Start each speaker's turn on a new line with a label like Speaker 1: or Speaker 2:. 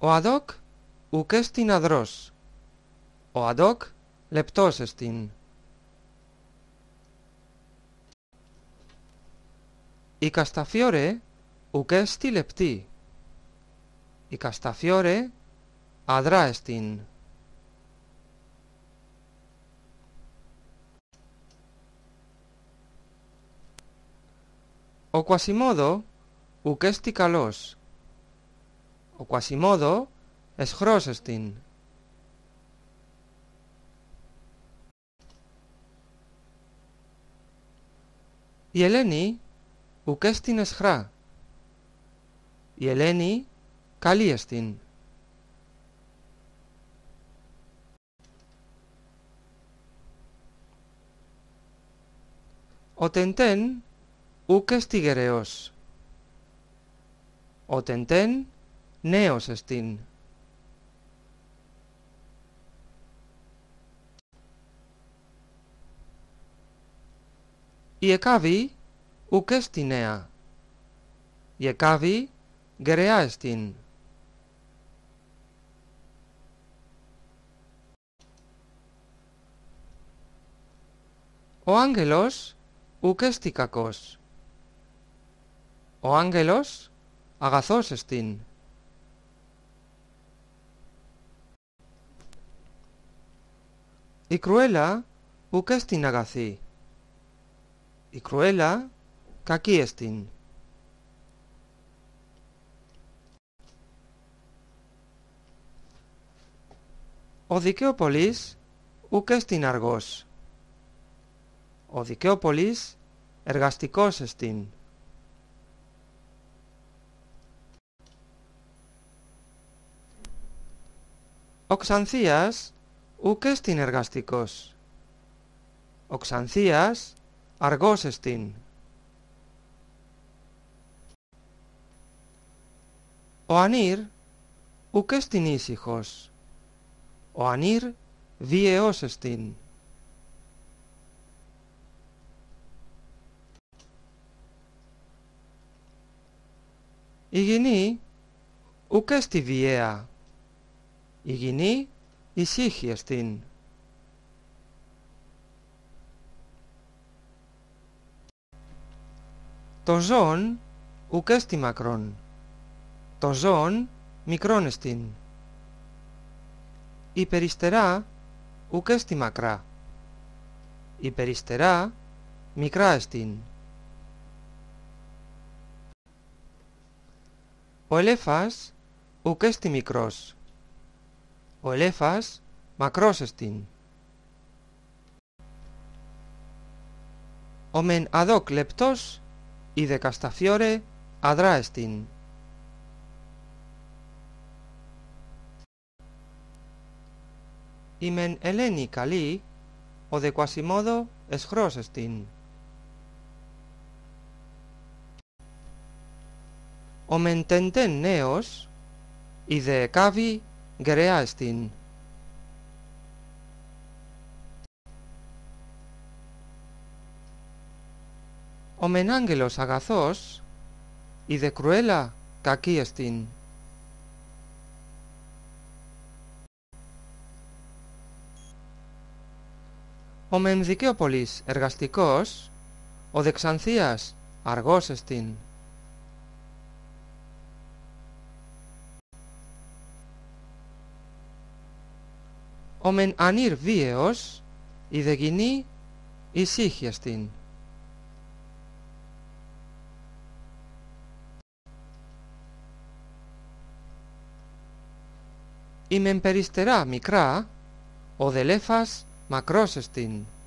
Speaker 1: Ο αδόκ ουκ έστιν αδρός. Ο αδόκ λεπτός εστιν. Η κασταφιόρε ουκ έστι λεπτή. Η κασταφιόρε αδρά εστιν. Ο Κουασιμόδο ουκ έστι καλός. Ο Κουασιμόδο εσχρός εστιν. Η Ελένη ουκ έστιν εσχρά. Η Ελένη καλή εστιν. Ο Τεντέν ουκ έστι γερεός. Ο Τεντέν νέος εστιν. Η Εκάβη ουκ έστι νέα. Η Εκάβη γερεά εστιν. Ο Άγγελος ουκ έστι κακός. Ο Άγγελος αγαθός εστιν. Η Κρουέλα ουκ έστιν αγαθή. Η Κρουέλα κακή εστιν. Ο Δικαίωπολης ουκ έστιν αργός. Ο Δικαίωπολης εργαστικός εστιν. Ο Ξανθίας ουκ έστιν εργαστικός. Ο Ξανθίας αργός εστιν. Ο Ανήρ ουκ έστιν ήσυχος. Ο Ανήρ βίαιος εστιν. Η γυνή ουκ έστι βιαία. Η γυνή ησύχη εστιν. Το ζώον ουκ έστι μακρόν. Το ζώον μικρόν εστιν. Η περιστερά ουκ έστι μακρά. Η περιστερά μικρά εστιν. Ο ελέφας ουκ έστι μικρός. Ο ελέφας μακρός εστιν. Ο μεν αδόκ λεπτός, η δε κασταφιόρε αδρά εστιν. Η μεν Ελένη καλή, ο δε Κουασιμόδο εσχρός εστιν. Ο μεν Τεντέν νέος, η δε Εκάβη γερεά εστιν. Ο μεν Άγγελος αγαθός, η δε Κρουέλα κακή εστιν. Ο μεν Δικαίωπολης εργαστικός, ο δε Ξανθίας αργός εστιν. Ο μεν Ανήρ βίαιος, η δε γυνή ησύχη εστιν. Η μεν περιστερά μικρά, ο δε λέφας μακρός εστιν.